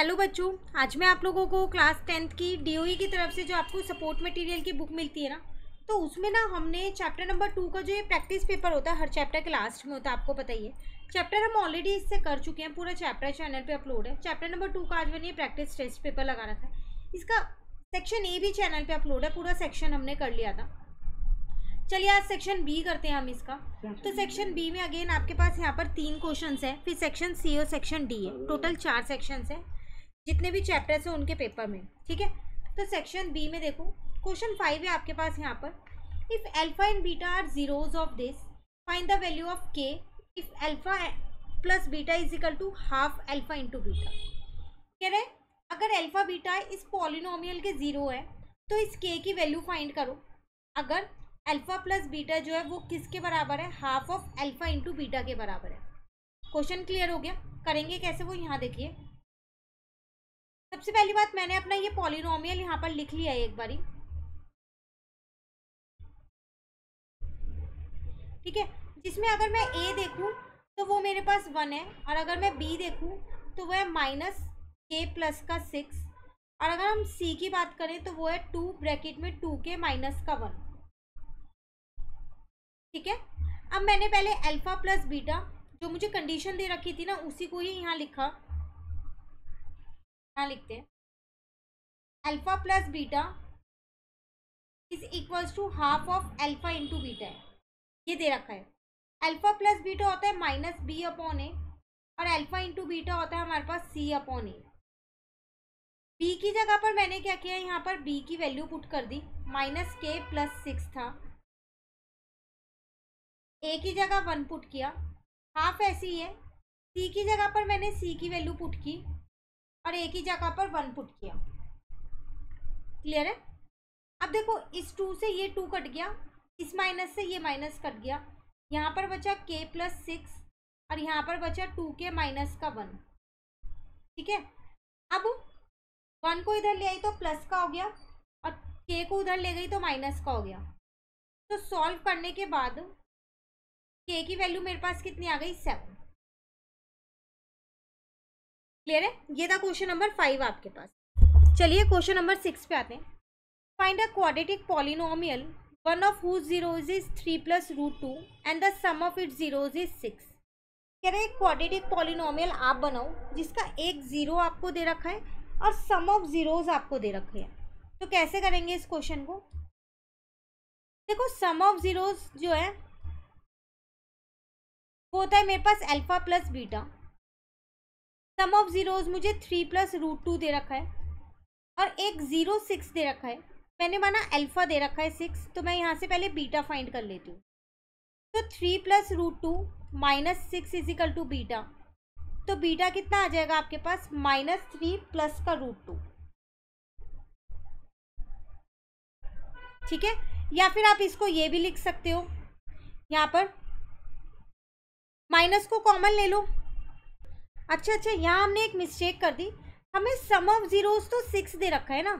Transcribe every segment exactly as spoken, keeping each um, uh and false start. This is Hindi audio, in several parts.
हेलो बच्चों, आज मैं आप लोगों को क्लास टेंथ की डीओई की तरफ से जो आपको सपोर्ट मटेरियल की बुक मिलती है ना, तो उसमें ना हमने चैप्टर नंबर टू का जो ये प्रैक्टिस पेपर होता है हर चैप्टर के लास्ट में होता है, आपको पता ही है। चैप्टर हम ऑलरेडी इससे कर चुके हैं, पूरा चैप्टर चैनल पे अपलोड है। चैप्टर नंबर टू का आज मैंने ये प्रैक्टिस टेस्ट पेपर लगा रखा है। इसका सेक्शन ए भी चैनल पर अपलोड है, पूरा सेक्शन हमने कर लिया था। चलिए आज सेक्शन बी करते हैं हम इसका। तो सेक्शन बी में अगेन आपके पास यहाँ पर तीन क्वेश्चंस हैं, फिर सेक्शन सी और सेक्शन डी है। टोटल चार सेक्शंस हैं जितने भी चैप्टर्स हैं उनके पेपर में, ठीक है। तो सेक्शन बी में देखो क्वेश्चन फाइव है आपके पास यहाँ पर, if alpha and beta are zeros of this find the value of k if alpha plus beta is equal to half alpha into beta. कह रहे अगर अल्फा बीटा इस पॉलिनोमियल के जीरो है तो इस के की वैल्यू फाइंड करो। अगर अल्फा प्लस बीटा जो है वो किसके बराबर है, half of alpha into beta के बराबर है। क्वेश्चन क्लियर हो गया। करेंगे कैसे वो यहाँ देखिए। सबसे पहली बात, मैंने अपना ये पॉलिनोमियल यहाँ पर लिख लिया है एक बारी, ठीक है। जिसमें अगर मैं ए देखूं तो वो मेरे पास वन है, और अगर मैं बी देखूं तो वो है माइनस के प्लस का सिक्स, और अगर हम सी की बात करें तो वो है टू ब्रैकेट में टू के माइनस का वन, ठीक है। अब मैंने पहले अल्फा प्लस बीटा जो मुझे कंडीशन दे रखी थी ना, उसी को ही यहाँ लिखा। यहाँ लिखते हैं alpha plus beta is equals to half of alpha into beta है, ये दे रखा है। अल्फा प्लस बीटा होता है माइनस बी अपॉन ए, और अल्फा इंटू बीटा होता है हमारे पास सी अपॉन ए। बी की जगह पर मैंने क्या किया, यहाँ पर बी की वैल्यू पुट कर दी, माइनस के प्लस सिक्स था। ए की जगह वन पुट किया, हाफ ऐसी ही है। सी की जगह पर मैंने सी की वैल्यू पुट की और ए की जगह पर वन पुट किया। क्लियर है। अब देखो इस टू से ये टू कट गया, इस माइनस से ये माइनस कट गया, यहाँ पर बचा के प्लस सिक्स और यहाँ पर बचा टू के माइनस का वन, ठीक है। अब वन को इधर ले आई तो प्लस का हो गया, और के को उधर ले गई तो माइनस का हो गया। तो सॉल्व करने के बाद के की वैल्यू मेरे पास कितनी आ गई, सेवन। क्लियर है। ये था क्वेश्चन नंबर फाइव आपके पास। चलिए क्वेश्चन नंबर सिक्स पे आते हैं। Find a quadratic polynomial one of whose zeros is three plus root two and the sum of its zeros is six. कह रहे हैं क्वाड्रेटिक पॉलिनोमियल आप बनाओ जिसका एक जीरो आपको दे रखा है और सम ऑफ जीरोज आपको दे रखे हैं। तो कैसे करेंगे इस क्वेश्चन को। देखो सम ऑफ जीरोज जो है वो होता है मेरे पास alpha plus beta. Sum of zeros मुझे थ्री प्लस रूट टू दे रखा है और एक जीरो सिक्स दे रखा है। मैंने माना अल्फा दे रखा है सिक्स, तो मैं यहाँ से पहले बीटा फाइंड कर लेती हूँ। तो three plus root two minus six is equal to beta. तो बीटा कितना आ जाएगा आपके पास, माइनस थ्री प्लस का रूट टू, ठीक है। या फिर आप इसको ये भी लिख सकते हो, यहाँ पर माइनस को कॉमन ले लो। अच्छा अच्छा यहाँ हमने एक मिस्टेक कर दी, हमें सम ऑफ जीरोस तो सिक्स दे रखा है ना,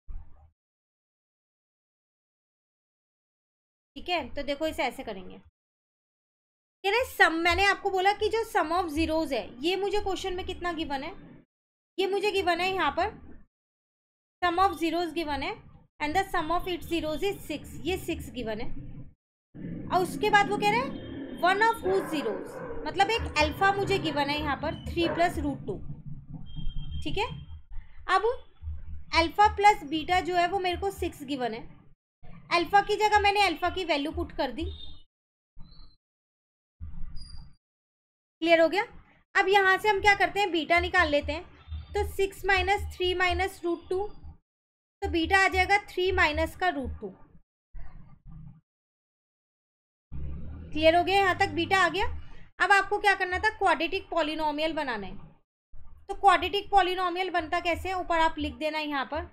ठीक है। तो देखो इसे ऐसे करेंगे। कह रहे सम, मैंने आपको बोला कि जो सम ऑफ जीरोस है ये मुझे क्वेश्चन में कितना गिवन है, ये मुझे गिवन है यहाँ पर सम ऑफ जीरोस गिवन है and the sum of its zeros is six, ये सिक्स गिवन है। और उसके बाद वो कह रहे हैं वन ऑफ हुज जीरोस, मतलब एक अल्फा मुझे गिवन है यहाँ पर थ्री प्लस रूट टू, ठीक है। अब अल्फा प्लस बीटा जो है वो मेरे को सिक्स गिवन है। अल्फा की जगह मैंने अल्फा की वैल्यू पुट कर दी। क्लियर हो गया। अब यहाँ से हम क्या करते हैं, बीटा निकाल लेते हैं। तो six minus three minus root two, तो बीटा आ जाएगा थ्री माइनस का रूट टू। क्लियर हो गया, यहाँ तक बीटा आ गया। अब आपको क्या करना था, क्वाड्रेटिक पॉलिनोमियल बनाना है। तो क्वाड्रेटिक पॉलिनोमियल बनता कैसे है, ऊपर आप लिख देना यहाँ पर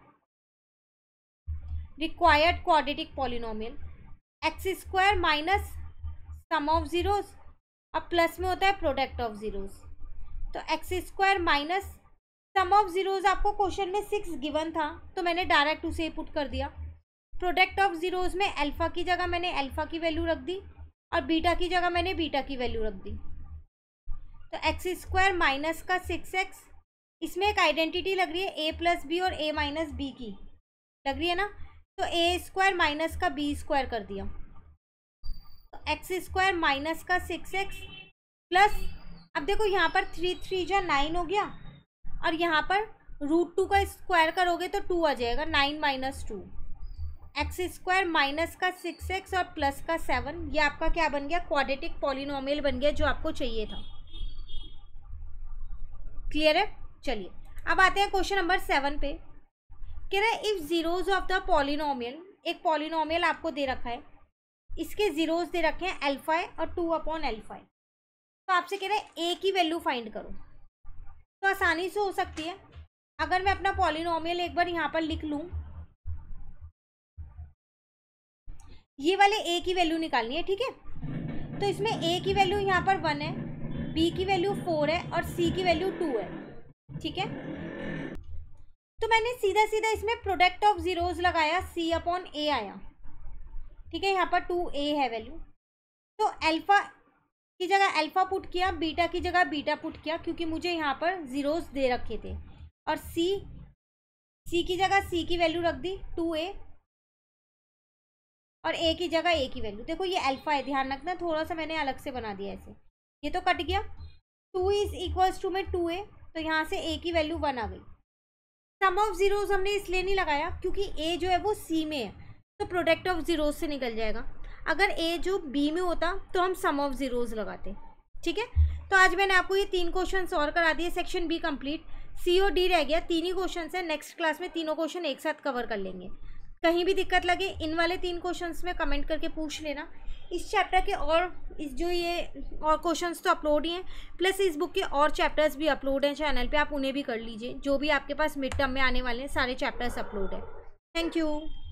required quadratic polynomial x square minus sum of zeros, अब प्लस में होता है प्रोडक्ट ऑफ जीरोस। तो x square minus sum of zeros आपको क्वेश्चन में सिक्स गिवन था, तो मैंने डायरेक्ट उसे पुट कर दिया। प्रोडक्ट ऑफ जीरोस में अल्फा की जगह मैंने अल्फा की वैल्यू रख दी और बीटा की जगह मैंने बीटा की वैल्यू रख दी। तो एक्स स्क्वायर माइनस का सिक्स एक्स इसमें एक आइडेंटिटी लग रही है ए प्लस बी और ए माइनस बी की लग रही है ना, तो ए स्क्वायर माइनस का बी स्क्वायर कर दिया, तो एक्स स्क्वायर माइनस का सिक्स एक्स प्लस, अब देखो यहाँ पर थ्री थ्री जो नाइन हो गया, और यहाँ पर रूट टू का स्क्वायर करोगे तो टू आ जाएगा, nine minus two, x square minus का सिक्स एक्स और प्लस का सेवन, ये आपका क्या बन गया, क्वाड्रेटिक पॉलिनोमियल बन गया जो आपको चाहिए था। क्लियर है? चलिए अब आते हैं क्वेश्चन नंबर सेवन पे। कह रहा है if zeros of the polynomial, एक पॉलिनोमियल आपको दे रखा है, इसके जीरोज दे रखे हैं एल्फा है और टू अपॉन एल्फा है, तो आपसे कह रहा है ए की वैल्यू फाइंड करो। तो आसानी से हो सकती है, अगर मैं अपना पॉलिनोमियल एक बार यहाँ पर लिख लूँ, ये वाले ए की वैल्यू निकालनी है, ठीक है। तो इसमें ए की वैल्यू यहाँ पर वन है, बी की वैल्यू फोर है और सी की वैल्यू टू है, ठीक है। तो मैंने सीधा सीधा इसमें प्रोडक्ट ऑफ जीरोज लगाया, सी अपॉन ए आया, ठीक है। यहाँ पर टू ए है वैल्यू, तो अल्फा की जगह अल्फा पुट किया, बीटा की जगह बीटा पुट किया, क्योंकि मुझे यहाँ पर जीरोज दे रखे थे, और सी सी की जगह सी की वैल्यू रख दी टू ए, और ए की जगह ए की वैल्यू, देखो ये अल्फा है, ध्यान रखना, थोड़ा सा मैंने अलग से बना दिया ऐसे, ये तो कट गया, टू इज इक्वल्स टू में टू ए, तो यहाँ से ए की वैल्यू वन आ गई। सम ऑफ जीरोज हमने इसलिए नहीं लगाया क्योंकि ए जो है वो सी में है, तो प्रोडक्ट ऑफ जीरोज से निकल जाएगा। अगर ए जो बी में होता तो हम सम ऑफ जीरोज लगाते, ठीक है। तो आज मैंने आपको ये तीन क्वेश्चन सॉल्व करा दिए, सेक्शन बी कंप्लीट, सी और डी रह गया, तीन ही क्वेश्चन है, नेक्स्ट क्लास में तीनों क्वेश्चन एक साथ कवर कर लेंगे। कहीं भी दिक्कत लगे इन वाले तीन क्वेश्चंस में कमेंट करके पूछ लेना। इस चैप्टर के और इस जो ये और क्वेश्चंस तो अपलोड ही हैं, प्लस इस बुक के और चैप्टर्स भी अपलोड हैं चैनल पे, आप उन्हें भी कर लीजिए। जो भी आपके पास मिड टर्म में आने वाले हैं सारे चैप्टर्स अपलोड है। Thank you.